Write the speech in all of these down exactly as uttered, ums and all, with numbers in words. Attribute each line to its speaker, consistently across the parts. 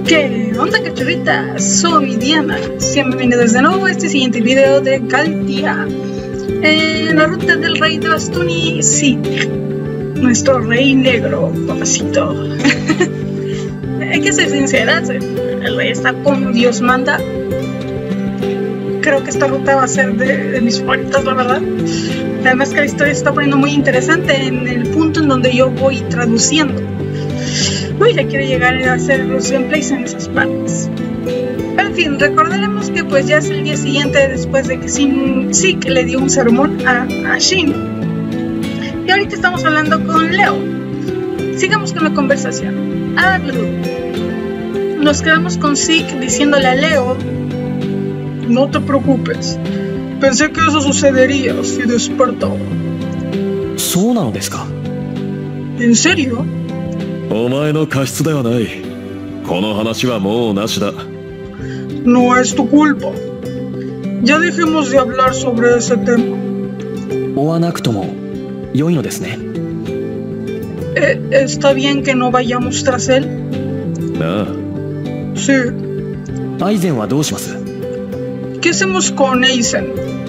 Speaker 1: ¿Qué onda, cachorritas? Soy Diana. Sean bienvenidos de nuevo a este siguiente video de Galtia. En la ruta del rey de Bastuni, sí, nuestro rey negro, papacito. Hay que ser sinceras, el rey está como Dios manda. Creo que esta ruta va a ser de, de mis favoritas, la verdad. Además que la historia se está poniendo muy interesante en el punto en donde yo voy traduciendo. Uy, ya quiero llegar a hacer los gameplays en esas partes. En fin, recordaremos que pues ya es el día siguiente después de que Zeke le dio un sermón a, a Shin. Y ahorita estamos hablando con Leo. Sigamos con la conversación. Hablo. Nos quedamos con Zeke diciéndole a Leo: no te preocupes. Pensé que eso sucedería si despertaba. ¿En serio? No es tu culpa. Ya dejemos de hablar sobre ese tema. Eh, ¿Está bien que no vayamos tras él? Sí. ¿Qué hacemos con Aizen?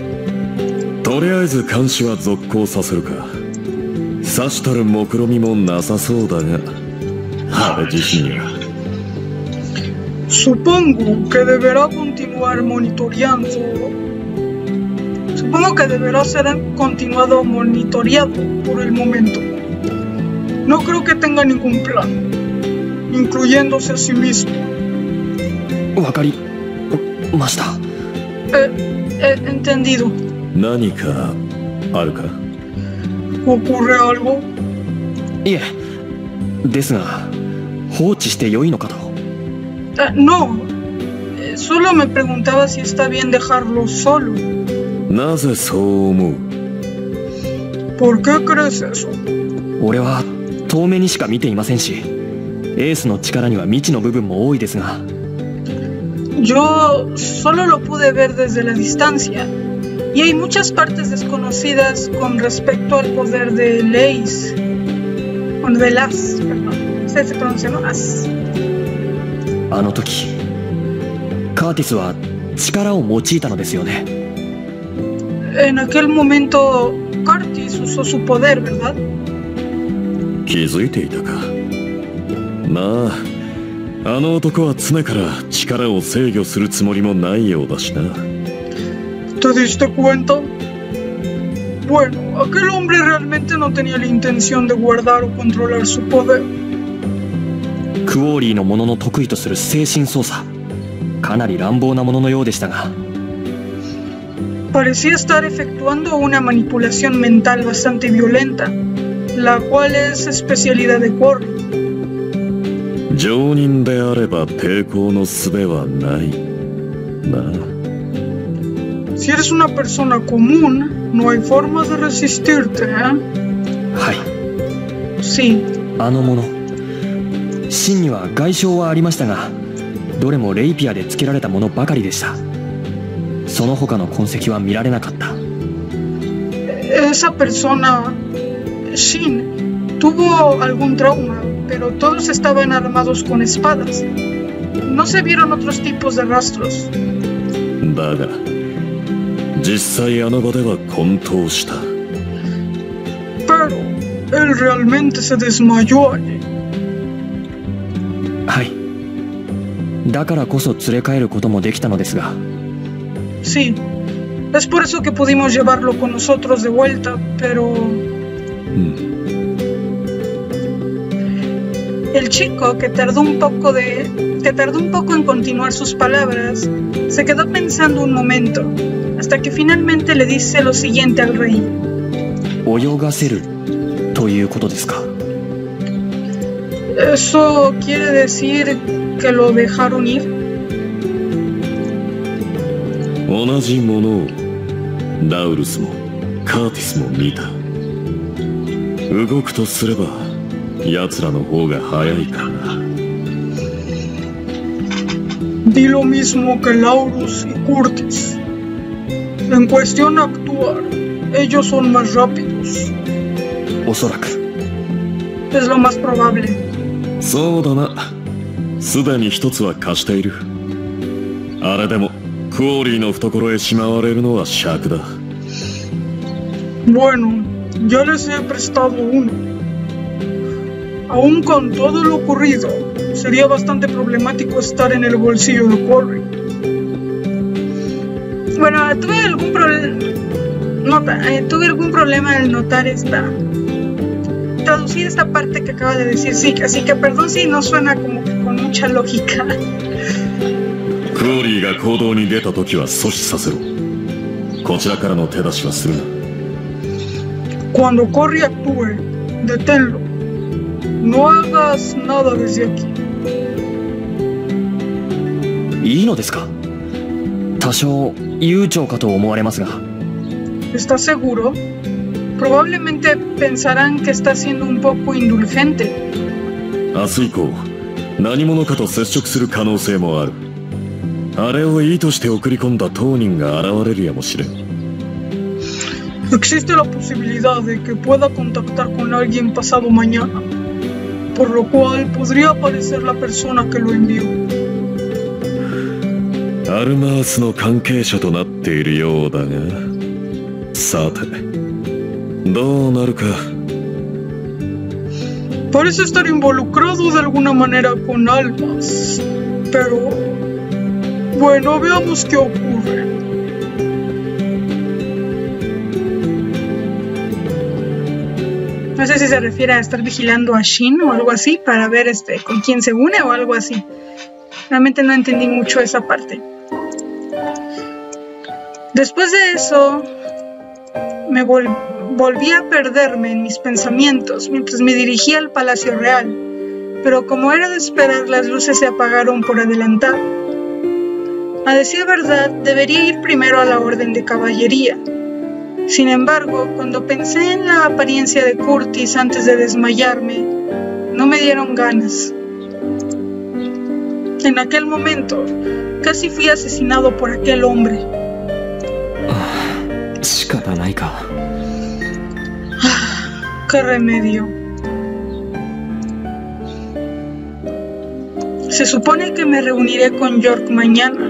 Speaker 1: Supongo que deberá continuar monitoreando. Supongo que deberá ser continuado monitoreado por el momento. No creo que tenga ningún plan, incluyéndose a sí mismo. Eh, eh, entendido. ¿Ocurre algo? Eh, no, eh, solo me preguntaba si está bien dejarlo solo. ¿Por qué crees eso? Yo solo lo pude ver desde la distancia, y hay muchas partes desconocidas con respecto al poder de Ace. Bueno, de As, perdón. ¿Se, se pronuncia, no? As. En aquel momento, Curtis usó su poder, ¿verdad? ¿Te diste cuenta? Bueno, aquel hombre realmente no tenía la intención de guardar o controlar su poder. Parecía estar efectuando una manipulación mental bastante violenta, la cual es especialidad de Quarry. Si eres una persona común, no hay formas de resistirte, ¿eh? Sí. Esa persona, Shin, tuvo algún trauma, pero todos estaban armados con espadas. No se vieron otros tipos de rastros. Pero él realmente se desmayó allí. Sí, es por eso que pudimos llevarlo con nosotros de vuelta, pero... El chico, que tardó un poco de... que tardó un poco en continuar sus palabras, se quedó pensando un momento, hasta que finalmente le dice lo siguiente al rey. ¿Eso quiere decir que lo dejaron ir? Di lo mismo que Laurus y Curtis. En cuestión de actuar, ellos son más rápidos. Es lo más probable.
Speaker 2: すでに一つは貸している。あれでもクオリーの懐へしまわれるのは尺だ。
Speaker 1: Bueno, ya les he prestado uno. Aún con todo lo ocurrido, sería bastante problemático estar en el bolsillo de Quarry. Bueno, tuve algún problema. Nota, eh, tuve algún problema al notar esta. traducir esta parte que acaba de decir Zeke, así que perdón si no suena como que con mucha lógica.
Speaker 2: クオリーが行動に出た時は阻止させろ。こちらからの手出しはするな。
Speaker 1: Cuando Quarry actúe, deténlo. No hagas nada desde aquí.
Speaker 3: いいのですか？多少悠長かと思われますが。
Speaker 1: ¿Estás seguro? Probablemente pensarán que está siendo un poco indulgente.
Speaker 2: 明日以降、何者かと接触する可能性もある。あれを意図して送り込んだ当人が現れるやもしれん。
Speaker 1: Existe la posibilidad de que pueda contactar con alguien pasado mañana, por lo cual podría aparecer la persona que lo envió.
Speaker 2: アルマースの関係者となっているようだが、さて、どうなるか。
Speaker 1: Parece estar involucrado de alguna manera con almas, pero bueno, veamos qué ocurre. No sé si se refiere a estar vigilando a Shin o algo así para ver este con quién se une o algo así. Realmente no entendí mucho esa parte. Después de eso, me vol volví a perderme en mis pensamientos mientras me dirigía al Palacio Real, pero como era de esperar, las luces se apagaron por adelantado. A decir verdad, debería ir primero a la Orden de Caballería. Sin embargo, cuando pensé en la apariencia de Curtis antes de desmayarme, no me dieron ganas. En aquel momento, casi fui asesinado por aquel hombre. ¡Qué remedio! Se supone que me reuniré con York mañana.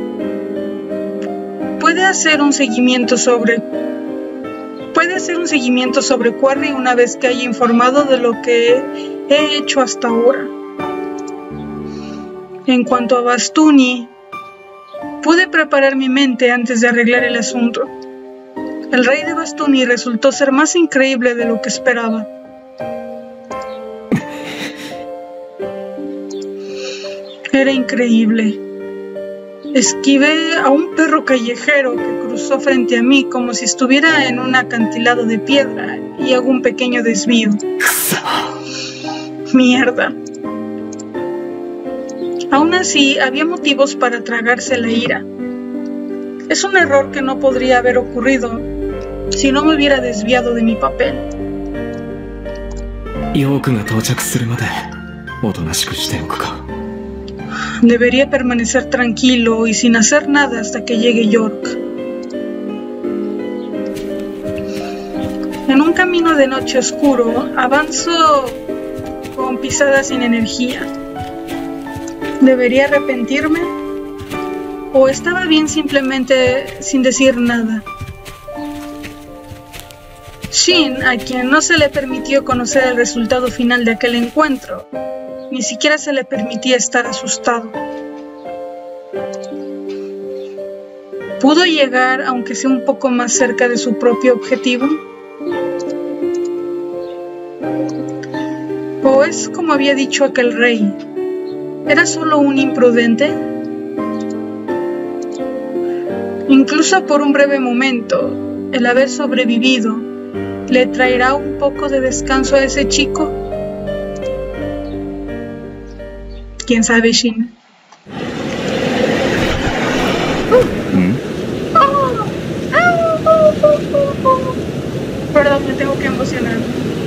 Speaker 1: Puede hacer un seguimiento sobre... Puede hacer un seguimiento sobre Quarry una vez que haya informado de lo que he hecho hasta ahora. En cuanto a Bastuni, pude preparar mi mente antes de arreglar el asunto. El rey de Bastuni resultó ser más increíble de lo que esperaba. Era increíble. Esquivé a un perro callejero que cruzó frente a mí como si estuviera en un acantilado de piedra y hago un pequeño desvío. Mierda. Aún así, había motivos para tragarse la ira. Es un error que no podría haber ocurrido si no me hubiera desviado de mi papel. Debería permanecer tranquilo y sin hacer nada hasta que llegue York. En un camino de noche oscuro, avanzo con pisadas sin energía. ¿Debería arrepentirme? ¿O estaba bien simplemente sin decir nada? Shin, a quien no se le permitió conocer el resultado final de aquel encuentro, ni siquiera se le permitía estar asustado. ¿Pudo llegar, aunque sea un poco más cerca de su propio objetivo? ¿O es como había dicho aquel rey? ¿Era solo un imprudente? Incluso por un breve momento, el haber sobrevivido, ¿le traerá un poco de descanso a ese chico? ¿Quién sabe, Shin? ¿Mm? Oh, oh, oh, oh, oh. Perdón, me tengo que emocionar.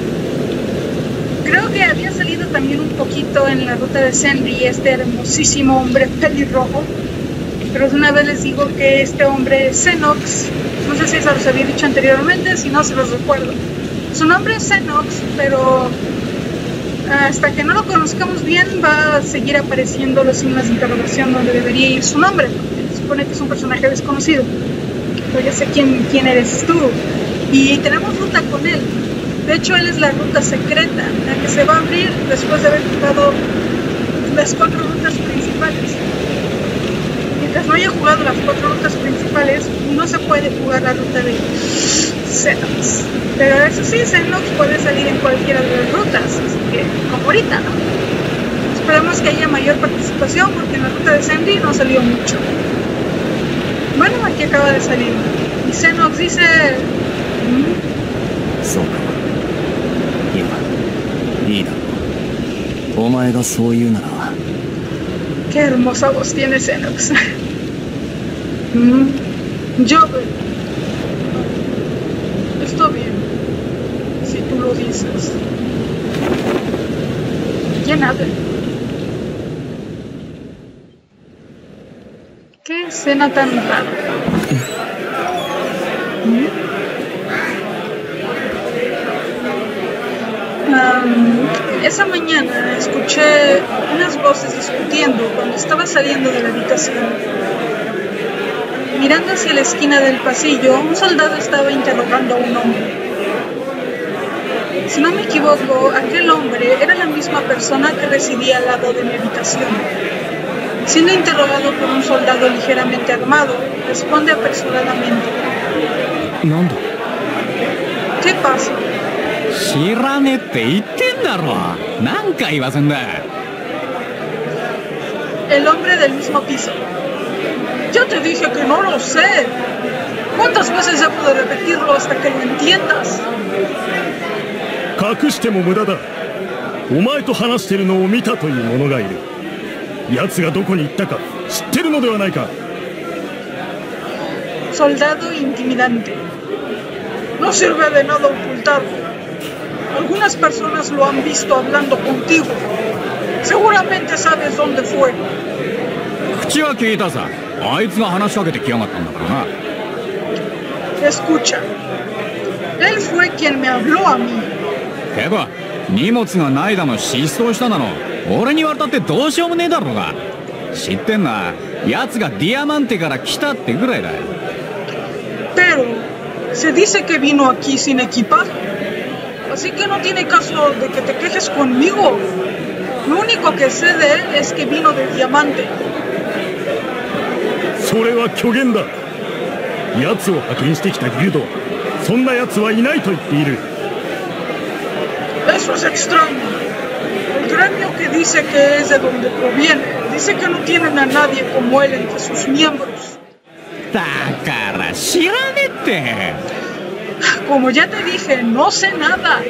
Speaker 1: Creo que había salido también un poquito en la ruta de Senri este hermosísimo hombre pelirrojo. Pero de una vez les digo que este hombre es Xenox. No sé si se los había dicho anteriormente, si no se los recuerdo. Su nombre es Xenox, pero hasta que no lo conozcamos bien va a seguir apareciendo los signos de interrogación donde debería ir su nombre, porque se supone que es un personaje desconocido. Pero ya sé quién, quién eres tú. Y tenemos ruta con él. De hecho, él es la ruta secreta, la que se va a abrir después de haber jugado las cuatro rutas principales. Mientras no haya jugado las cuatro rutas principales, no se puede jugar la ruta de Xenox. Pero eso sí, Xenox puede salir en cualquiera de las rutas, así que como ahorita, ¿no? Esperemos que haya mayor participación porque en la ruta de Sandy no salió mucho. Bueno, aquí acaba de salir. Y Xenox dice... ¿Mm?
Speaker 3: そうか。いや、いいだろう。お前がそう言うなら。
Speaker 1: Qué hermosa voz tiene Xenox. mm, yo... Está bien. Si tú lo dices. ¿Quién habla? ¿Qué escena tan rara? ¿Mm? Um, esa mañana escuché unas voces discutiendo cuando estaba saliendo de la habitación. Mirando hacia la esquina del pasillo, un soldado estaba interrogando a un hombre. Si no me equivoco, aquel hombre era la misma persona que residía al lado de mi habitación. Siendo interrogado por un soldado ligeramente armado, responde apresuradamente.
Speaker 3: ¿Nanda?
Speaker 1: ¿Qué pasa?
Speaker 4: 知らねえって言ってんだろ。何回言わせんだ。
Speaker 1: El hombre del mismo piso. Yo te dije que no lo sé. ¿Cuántas veces debo de repetirlo hasta que lo entiendas?
Speaker 2: 隠しても無駄だ。お前と話しているのを見たという者がいる。奴がどこに行ったか知ってるのではないか。
Speaker 1: Soldado intimidante. No sirve de nada ocultarlo. Algunas personas lo han visto hablando contigo. Seguramente sabes dónde fue.
Speaker 4: 口は聞いたさ。あいつが話しかけてきやがったんだからな。
Speaker 1: Escucha. Él fue quien me habló a mí.
Speaker 4: けど荷物がないだの失踪しただの俺に言われたってどうしようもねえだろうが。知ってんな。奴がディアマンテから来たってぐらいだ。
Speaker 1: Pero se dice que vino aquí sin equipaje. Así que no tiene caso de que te quejes conmigo. Lo único que sé de él es que vino de Diamante.
Speaker 2: それは虚言だ。奴を派遣してきたギルドはそんな奴はいないと言っている。
Speaker 1: Eso es extraño. El gremio que dice que es de donde proviene dice que no tienen a nadie como él entre sus miembros.
Speaker 4: だから知らねえって。
Speaker 1: Como ya te dije, no sé nada.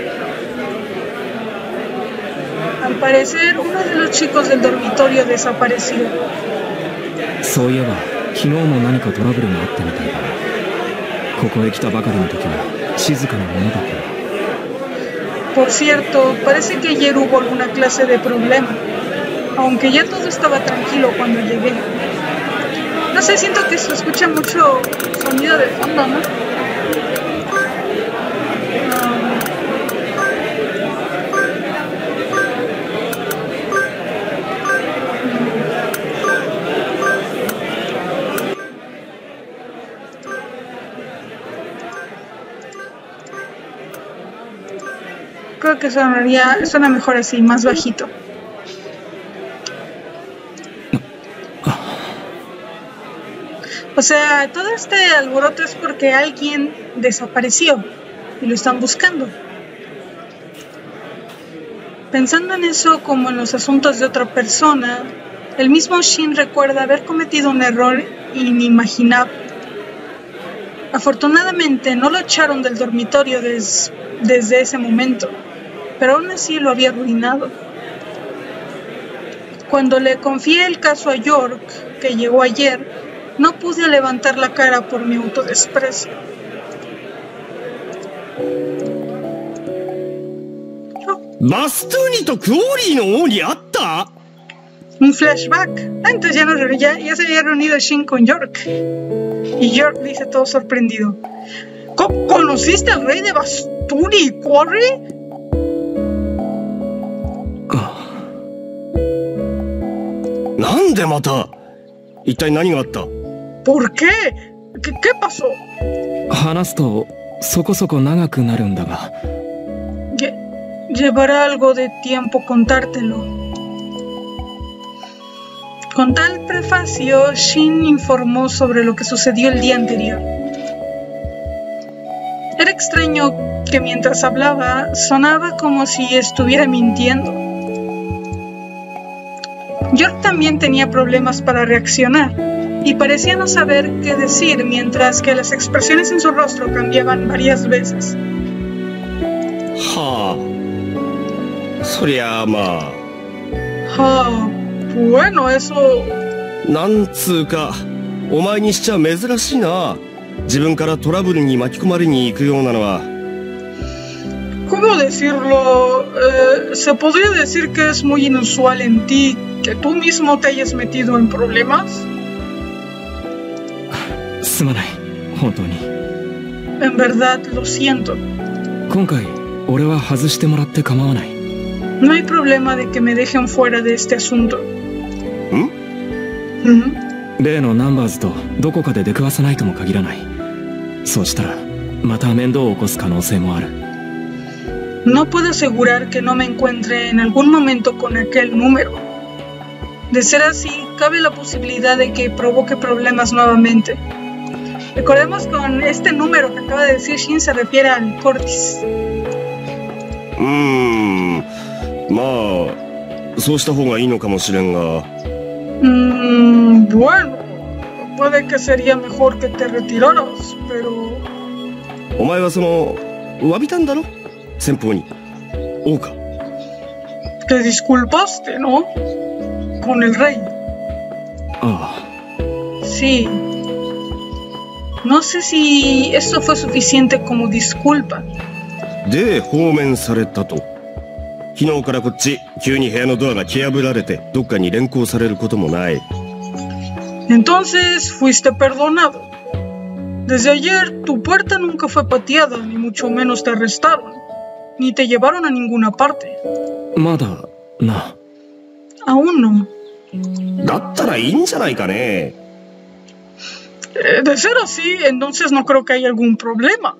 Speaker 1: Al parecer, uno de los chicos del dormitorio desapareció.
Speaker 3: そういえば昨日も何かトラブルがあったみたいだ。ここへ来たばかりの時は静かなものだった。
Speaker 1: Por cierto, parece que ayer hubo alguna clase de problema, aunque ya todo estaba tranquilo cuando llegué. No sé, siento que se escucha mucho sonido de fondo, ¿no? Creo que sonaría, suena mejor así, más bajito. O sea, todo este alboroto es porque alguien desapareció y lo están buscando. Pensando en eso como en los asuntos de otra persona, el mismo Shin recuerda haber cometido un error inimaginable. Afortunadamente no lo echaron del dormitorio des, desde ese momento, pero aún así lo había arruinado. Cuando le confié el caso a York, que llegó ayer, no pude levantar la cara por mi autodesprecio.
Speaker 2: Oh.
Speaker 1: Un flashback. Antes ya, no, ya, ya se había reunido Shin con York. Y York dice todo sorprendido: ¿Conociste al rey de Bastuni y Quarry?
Speaker 5: なんでまた。一体何があった？
Speaker 1: ¿Por qué? ¿Qué, qué pasó?
Speaker 3: 話すとそこそこ長くなるんだが。
Speaker 1: Lle- Llevará algo de tiempo contártelo. Con tal prefacio, Shin informó sobre lo que sucedió el día anterior. Era extraño que mientras hablaba sonaba como si estuviera mintiendo. York también tenía problemas para reaccionar y parecía no saber qué decir mientras que las expresiones en su rostro cambiaban varias veces.
Speaker 5: はあ。そりゃあまあ。
Speaker 1: Ah, bueno, eso...
Speaker 5: なんつうか、お前にしちゃ珍しいな。自分からトラブルに巻き込まれに行くようなのは。
Speaker 1: ¿Cómo decirlo? Eh, se podría decir que es muy inusual en ti que tú mismo te hayas metido en problemas.
Speaker 3: すまない、本当に。
Speaker 1: En verdad, lo siento.
Speaker 3: 今回俺は外してもらって構わない。
Speaker 1: No hay problema de que me dejen fuera de este asunto.
Speaker 5: ん？
Speaker 1: ¿Mm?
Speaker 3: 例のナンバーズとどこかで出くわさないとも限らない。そうしたらまた面倒を起こす可能性もある。
Speaker 1: No puedo asegurar que no me encuentre en algún momento con aquel número. De ser así, cabe la posibilidad de que provoque problemas nuevamente. Recordemos que con este número que acaba de decir Shin se refiere al Cortis.
Speaker 5: うーん。まあ、そうした方がいいのかもしれんが。
Speaker 1: Mm, bueno, puede que sería mejor que te retiraras, pero...
Speaker 5: お前はその、詫びたんだろ？先方に。おうか。
Speaker 1: Te disculpaste, ¿no? Con el rey.
Speaker 3: ああ。
Speaker 1: Sí. No sé si eso fue suficiente como disculpa.
Speaker 5: で、放免されたと。昨日からこっち、急に部屋のドアが蹴破られて、どっかに連行されることもない。
Speaker 1: Entonces fuiste perdonado. Desde ayer tu puerta nunca fue pateada, ni mucho menos te arrestaron, ni te llevaron a ninguna parte.
Speaker 3: まだな。
Speaker 1: Aún no.
Speaker 5: だったらいいんじゃないかね。
Speaker 1: Eh, de ser así, entonces no creo que haya algún problema.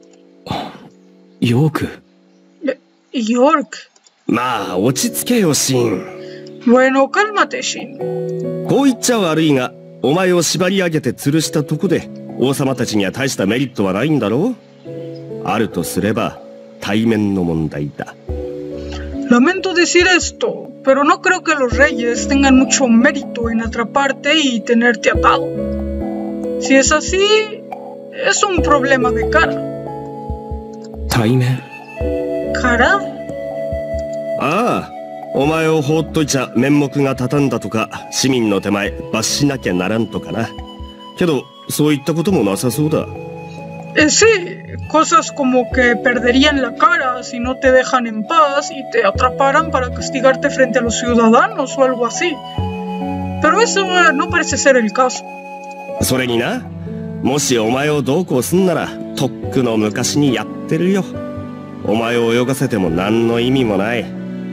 Speaker 3: ヨーク。
Speaker 1: Eh, York.
Speaker 5: まあ、落ち着けよ、シン。
Speaker 1: Bueno, cálmate, Shin.
Speaker 5: こう言っちゃ悪いが、お前を縛り上げて吊るしたとこで、王様たちには大したメリットはないんだろう？あるとすれば、対面の問題だ。
Speaker 1: Lamento decir esto, pero no creo que los reyes tengan mucho mérito en atraparte y tenerte atado. Si es así, es un problema de cara.
Speaker 3: 対面。
Speaker 1: ¿Cara?
Speaker 5: ああ、お前を放っといちゃ面目が立たんだとか、市民の手前罰しなきゃならんとかな。けど、そういったこともなさそうだ。
Speaker 1: Eh, sí, cosas como que perderían la cara si no te dejan en paz y te atraparan para castigarte frente a los ciudadanos o algo así. Pero eso eh, no parece ser el caso.
Speaker 5: それにな、もしお前をどうこうすんなら、とっくの昔にやってるよ。お前を泳がせても何の意味もない。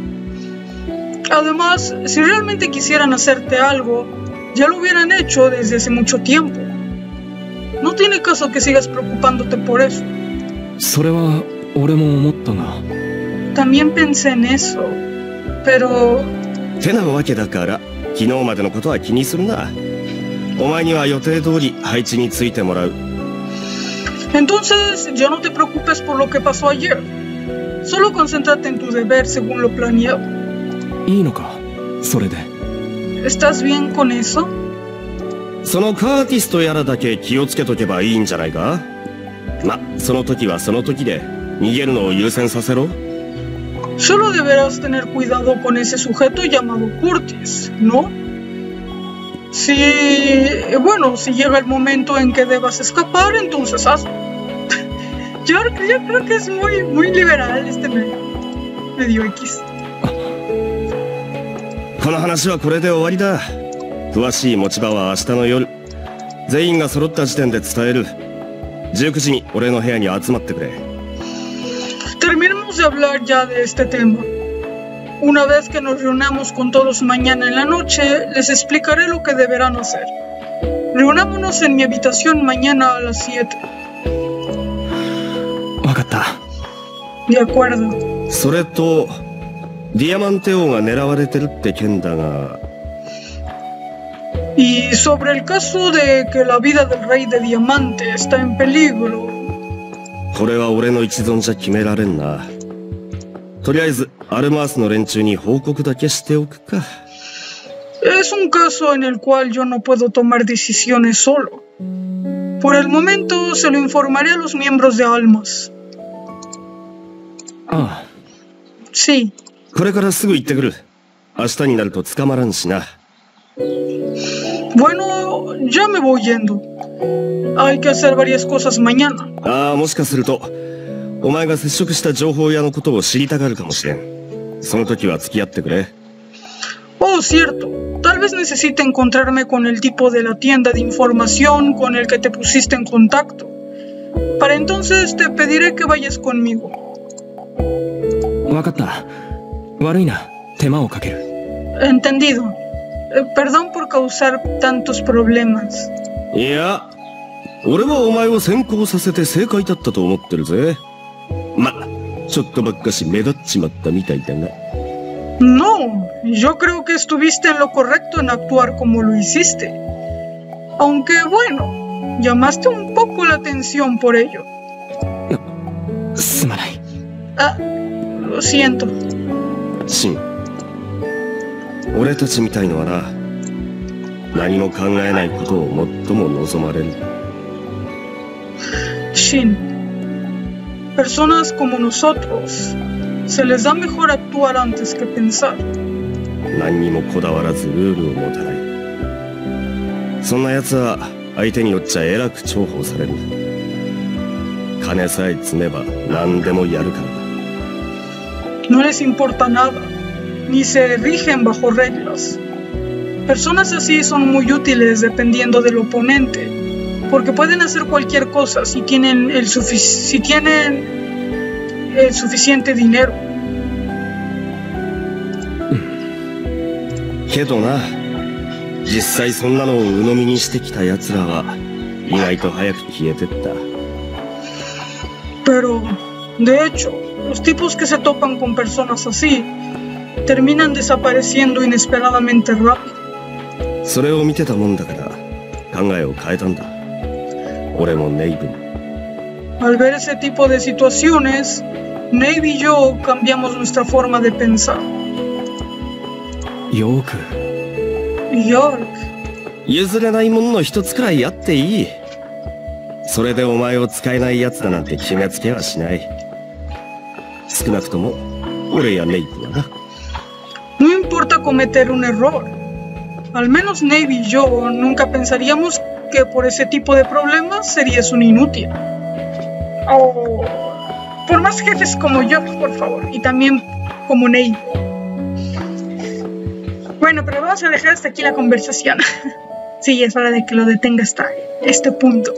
Speaker 1: Además, si realmente quisieran hacerte algo, ya lo hubieran hecho desde hace mucho tiempo. No tiene caso que sigas preocupándote por eso.
Speaker 3: それは俺も思ったが。
Speaker 1: También pensé en eso, pero...
Speaker 5: てなわけだから、昨日までのことは気にするな。お前には予定通り配置についてもらう。
Speaker 1: Entonces, ya no te preocupes por lo que pasó ayer. Solo concéntrate en tu deber según lo planeado.
Speaker 3: いいのか、それで。
Speaker 1: ¿Estás bien con eso?
Speaker 5: そのカーティスとやらだけ気をつけとけばいいんじゃないか。ま、その時はその時で逃げるのを優先させろ。
Speaker 1: Solo deberás tener cuidado con ese sujeto llamado Curtis, ¿no? Si... Bueno, si llega el momento en que debas escapar, entonces hazlo. yo, yo creo que es muy, muy liberal este medio, medio X.
Speaker 5: この話はこれで終わりだ。詳しい持ち場は明日の夜。全員が揃った時点で伝える。じゅうくじに俺の部屋に集まってくれ。
Speaker 1: Terminemos de hablar ya de este tema. Una vez que nos reunamos con todos mañana en la noche, les explicaré lo que deberán hacer. Reunámonos en mi habitación mañana a las siete.
Speaker 3: わかった。
Speaker 1: De acuerdo.
Speaker 5: それと、ディアマンテ王が狙われてるって件だが。
Speaker 1: Y sobre el caso de que la vida del rey de Diamante está en peligro.
Speaker 5: これは俺の一存じゃ決められんな。とりあえず、アルマースの連中に報告だけしておくか。
Speaker 1: Es un caso en el cual yo no puedo tomar decisiones solo. Por el momento se lo informaré a los miembros de Almas.
Speaker 3: ああ。
Speaker 1: Sí.
Speaker 5: これからすぐ行ってくる。明日になると捕まらんしな。
Speaker 1: Bueno, ya me voy yendo. Hay que hacer varias cosas mañana.
Speaker 5: ああ、もしかすると、お前が接触した情報屋のことを知りたがるかもしれん。その時は付き合ってくれ。
Speaker 1: Oh, cierto. Tal vez necesite encontrarme con el tipo de la tienda de información con el que te pusiste en contacto. Para entonces te pediré que vayas conmigo.
Speaker 3: わかった。悪いな。手間をかける。
Speaker 1: Entendido. Eh, perdón por causar tantos problemas.
Speaker 5: いや、俺はお前を先行させて正解だったと思ってるぜ。ま、ちょっとばっかし目立っちまったみたいだが。
Speaker 1: No, yo creo que estuviste en lo correcto en actuar como lo hiciste. Aunque bueno, llamaste un poco la atención por ello.
Speaker 3: すまない。
Speaker 1: Ah, lo siento.
Speaker 5: シン、俺たちみたいのはな、何も考えないことを最も望まれる。
Speaker 1: Shin, personas como nosotros, se les da mejor actuar antes que pensar.
Speaker 5: 何にもこだわらずルールを持たない。そんな奴は相手によっちゃえらく重宝される。金さえ積めば何でもやるからだ。
Speaker 1: No les importa nada, ni se rigen bajo reglas. Personas así son muy útiles dependiendo del oponente, porque pueden hacer cualquier cosa si tienen el, sufic si tienen el suficiente dinero.
Speaker 5: けどな、実際そんなのを鵜呑みにしてきた奴らは意外と早く消えてった。
Speaker 1: Pero, de hecho, los tipos que se topan con personas así terminan desapareciendo inesperadamente rápido.
Speaker 5: それを見てたもんだから考えを変えたんだ。俺もネイブも。
Speaker 1: Al ver ese tipo de situaciones, Nave y yo cambiamos nuestra forma de pensar.
Speaker 3: よく。
Speaker 1: York,
Speaker 5: 譲れないもんの一つくらいあっていい。それでお前を使えない奴だなんて決めつけはしない。少なくとも俺やネイブはな。
Speaker 1: no importa cometer un error. Al menos Nave y yo nunca pensaríamos que por ese tipo de problemas serías un inútil. O por más jefes como yo, por favor, y también como Nave. Bueno, pero vamos a dejar hasta aquí la conversación. Sí, es hora de que lo detenga hasta este punto.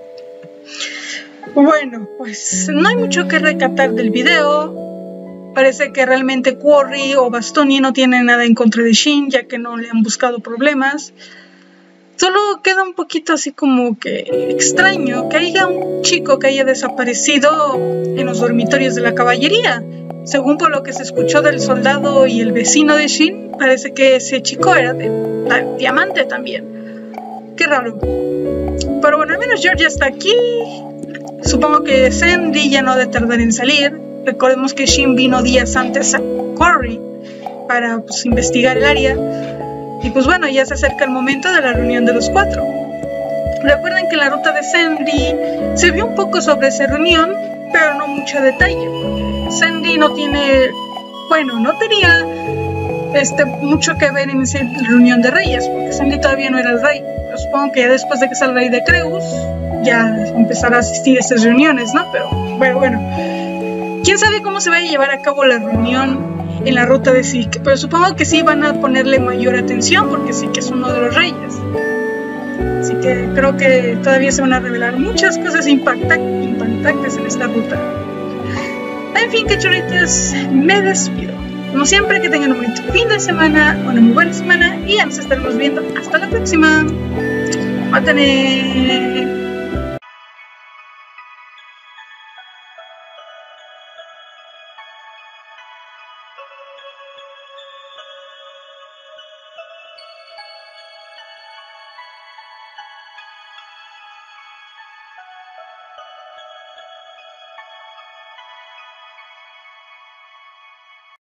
Speaker 1: Bueno, pues no hay mucho que rescatar del video. Parece que realmente Quarry o Bastoni no tienen nada en contra de Shin, ya que no le han buscado problemas. Solo queda un poquito así como que extraño que haya un chico que haya desaparecido en los dormitorios de la caballería. Según por lo que se escuchó del soldado y el vecino de Shin, parece que ese chico era de, de Diamante también. Qué raro. Pero bueno, al menos George ya está aquí. Supongo que Sandy ya no ha de tardar en salir. Recordemos que Shin vino días antes a Quarry para pues, investigar el área. Y pues bueno, ya se acerca el momento de la reunión de los cuatro. Recuerden que en la ruta de Sandy se vio un poco sobre esa reunión, pero no mucho detalle. Sandy no tiene, bueno, no tenía este, mucho que ver en esa reunión de reyes, porque Sandy todavía no era el rey. Pero supongo que ya después de que sea el rey de Creus, ya empezará a asistir a esas reuniones, ¿no? Pero bueno, bueno. ¿Quién sabe cómo se va a llevar a cabo la reunión en la ruta de Zeke? Pero supongo que sí van a ponerle mayor atención, porque sí que es uno de los reyes. Así que creo que todavía se van a revelar muchas cosas impactantes en esta ruta. En fin, cachorritos, me despido. Como siempre, que tengan un bonito fin de semana, una muy buena semana y ya nos estaremos viendo hasta la próxima. ¡Mátane!